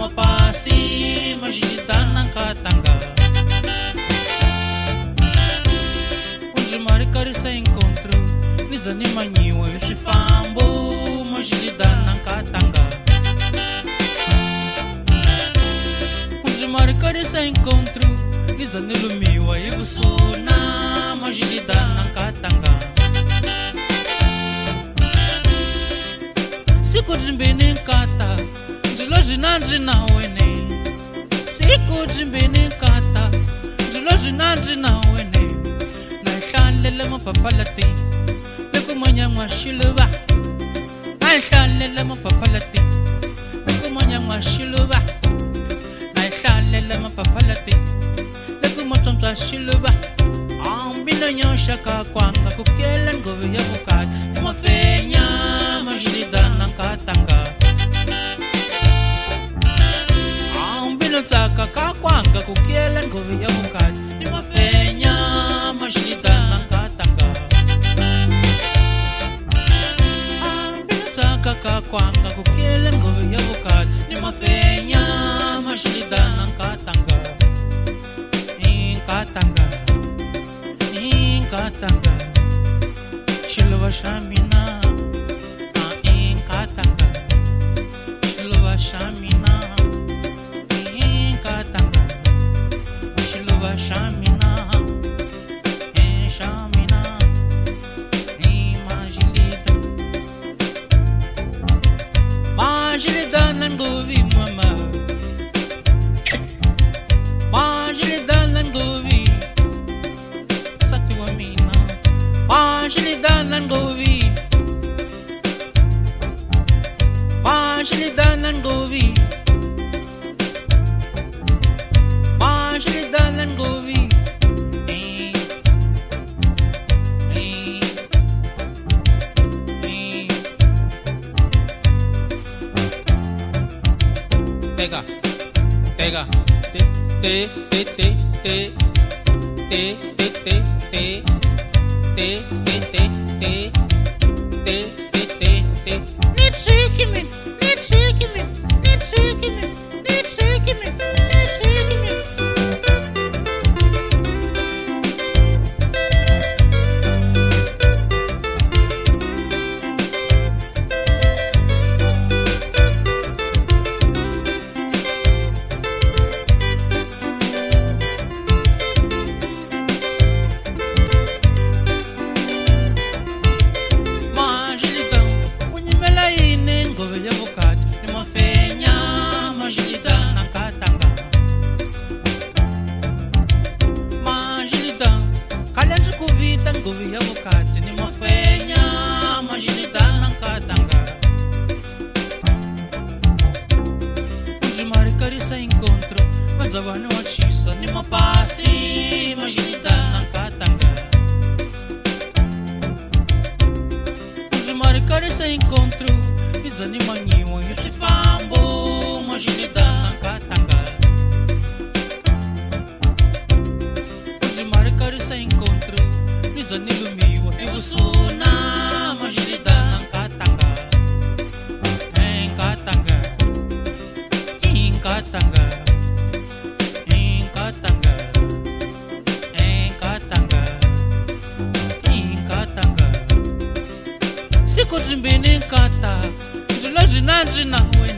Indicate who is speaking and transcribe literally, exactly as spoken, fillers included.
Speaker 1: mapasi magilidana nkatanga onde maricarissa encontro nizanimanyiwa vixifambo magilidana nkatanga onde maricarissa encontro nizanilumiwa ivusuna magilidana nkatanga siku jimbini nkata njilo jina jina wene siku jimbini nkata njilo jina jina wene na ishalele mapapalati lekumanya mwashiluba na ishalele mapapalati lekumanya mwashiluba na ishalele mapapalati lekumatonta shiluba ambina nyoshaka kwanga kukele ngovi ya bukati nimafenya magilidana nkatanga ambina tsaka kakwanga kukele ngovi ya bukati nimafenya magilidana nkatanga ambina tsaka kakwanga kukele ngovi ya bukati nimafenya magilidana nkatanga nkatanga nkatanga shiluba shamina nkatanga shiluba shamina nkatanga shiluba shamina shamina magilida magilida nangovi mama magilida nangovi satiwamina magilida nangovi magilida nangovi magilida nangovi Tega, tega, te, te, te, te, te, te, te, te, te, te, te, te, te, te, te, te, te. Niet zeker me, niet zeker me, niet zeker me, niet zeker me, niet zeker me. Ngovi ya bukati ni mafenya magilidana nkatanga onde maricarissa encontro mas abana wachisa ni mapasi magilidana nkatanga onde maricarissa encontro izanimanyiwa yifambo magilidana nkatanga onde maricarissa encontro nizanilumiwa ivusuna magilidana nkatanga nkatanga nkatanga nkatanga nkatanga nkatanga siku jimbini nkata njilo jina jina wene